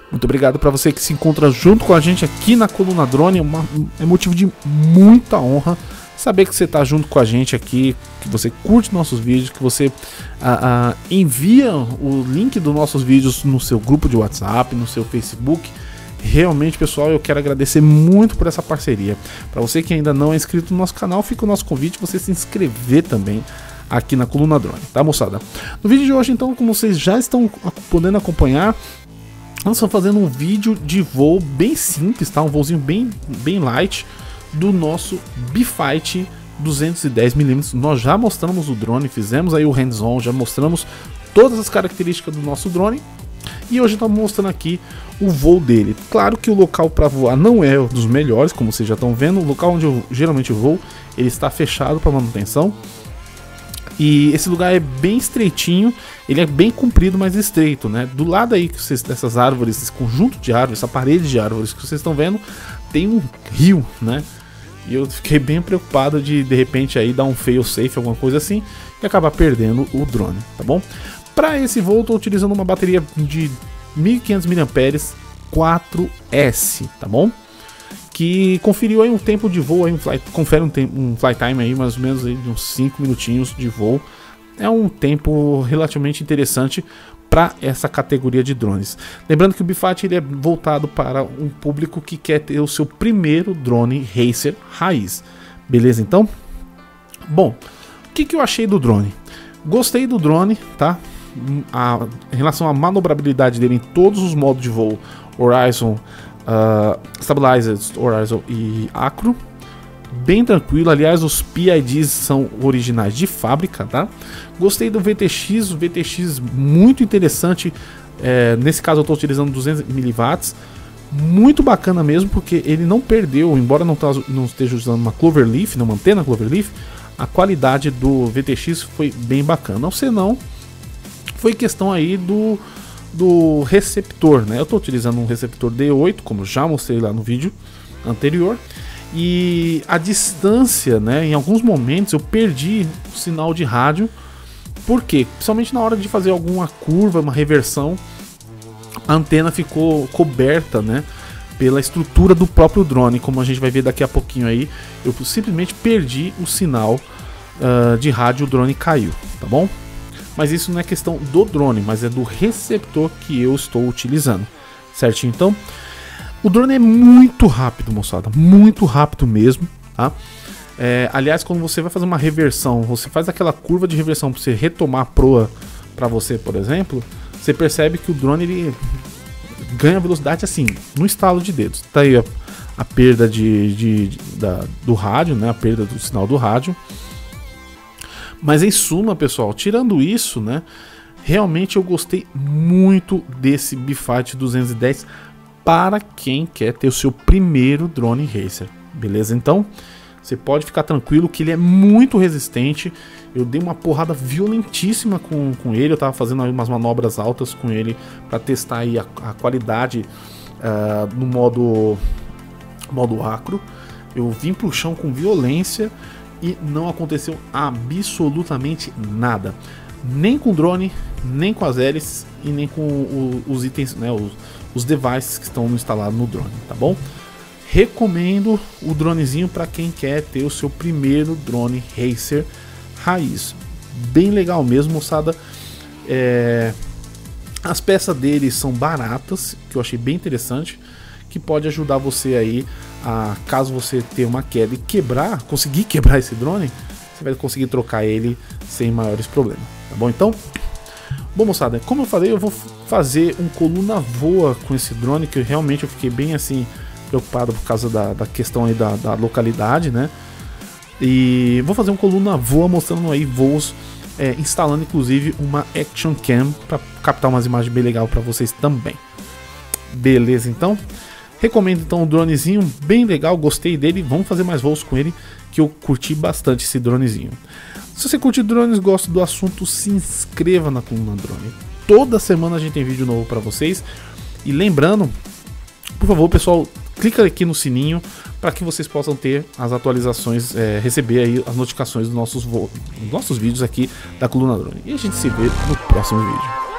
Muito obrigado para você que se encontra junto com a gente aqui na Coluna Drone. É motivo de muita honra saber que você está junto com a gente aqui, que você curte nossos vídeos, que você envia o link dos nossos vídeos no seu grupo de WhatsApp, no seu Facebook. Realmente, pessoal, eu quero agradecer muito por essa parceria. Para você que ainda não é inscrito no nosso canal, fica o nosso convite para você se inscrever também aqui na Coluna Drone, tá, moçada? No vídeo de hoje, então, como vocês já estão podendo acompanhar, nós estamos fazendo um vídeo de voo bem simples, tá? Um voozinho bem light do nosso B-Fight 210mm. Nós já mostramos o drone, fizemos aí o hands-on, já mostramos todas as características do nosso drone. E hoje estamos mostrando aqui o voo dele. Claro que o local para voar não é um dos melhores, como vocês já estão vendo. O local onde eu geralmente voo, ele está fechado para manutenção. E esse lugar é bem estreitinho, ele é bem comprido, mas estreito, né? Do lado aí que vocês, dessas árvores, esse conjunto de árvores, essa parede de árvores que vocês estão vendo, tem um rio, né? E eu fiquei bem preocupado de repente aí dar um fail safe, alguma coisa assim, e acabar perdendo o drone, tá bom? Para esse voo eu estou utilizando uma bateria de 1500 mAh 4S, tá bom? Que conferiu aí um tempo de voo, aí confere um flight time aí mais ou menos aí de uns 5 minutinhos de voo. É um tempo relativamente interessante para essa categoria de drones. Lembrando que o B-Fight ele é voltado para um público que quer ter o seu primeiro drone racer raiz. Beleza, então? Bom, o que eu achei do drone? Gostei do drone, tá? Em relação à manobrabilidade dele em todos os modos de voo, Horizon, Stabilized, Horizon e Acro, bem tranquilo. Aliás, os PIDs são originais de fábrica, tá? Gostei do VTX, o VTX muito interessante. Nesse caso eu estou utilizando 200 mW, muito bacana mesmo, porque ele não perdeu, embora não esteja usando uma Cloverleaf, não mantendo a Cloverleaf, a qualidade do VTX foi bem bacana. Ou senão, foi questão aí do receptor, né? Eu estou utilizando um receptor D8, como já mostrei lá no vídeo anterior, e a distância, né? Em alguns momentos eu perdi o sinal de rádio. Por quê? Principalmente na hora de fazer alguma curva, uma reversão, a antena ficou coberta, né, pela estrutura do próprio drone, como a gente vai ver daqui a pouquinho aí. Eu simplesmente perdi o sinal de rádio, o drone caiu, tá bom? Mas isso não é questão do drone, mas é do receptor que eu estou utilizando, certinho? Então, o drone é muito rápido, moçada, muito rápido mesmo, tá? Aliás, quando você vai fazer uma reversão, você faz aquela curva de reversão para você retomar a proa para você, por exemplo, você percebe que o drone ele ganha velocidade assim, no estalo de dedos. Tá aí a perda do rádio, né? A perda do sinal do rádio. Mas em suma, pessoal, tirando isso, né, realmente eu gostei muito desse B-Fight 210 para quem quer ter o seu primeiro drone racer, beleza? Então, você pode ficar tranquilo que ele é muito resistente. Eu dei uma porrada violentíssima com ele, eu tava fazendo aí umas manobras altas com ele para testar aí a qualidade no modo acro. Eu vim pro chão com violência e não aconteceu absolutamente nada, nem com o drone, nem com as hélices e nem com os itens, né, os devices que estão instalados no drone, tá bom? Recomendo o dronezinho para quem quer ter o seu primeiro drone racer raiz, bem legal mesmo, moçada. As peças dele são baratas, que eu achei bem interessante, que pode ajudar você aí caso você tenha uma queda e conseguir quebrar esse drone, você vai conseguir trocar ele sem maiores problemas, tá bom? Então, bom, moçada, como eu falei, eu vou fazer um coluna voa com esse drone, que eu fiquei bem assim preocupado por causa da questão aí da localidade, né? E vou fazer um coluna voa mostrando aí voos, instalando inclusive uma Action Cam para captar umas imagens bem legal para vocês também. Beleza, então? Recomendo então o dronezinho, bem legal, gostei dele, vamos fazer mais voos com ele, que eu curti bastante esse dronezinho. Se você curte drones, gosta do assunto, se inscreva na Coluna Drone. Toda semana a gente tem vídeo novo para vocês. E lembrando, por favor, pessoal, clica aqui no sininho para que vocês possam ter as atualizações, receber aí as notificações dos nossos vídeos aqui da Coluna Drone. E a gente se vê no próximo vídeo.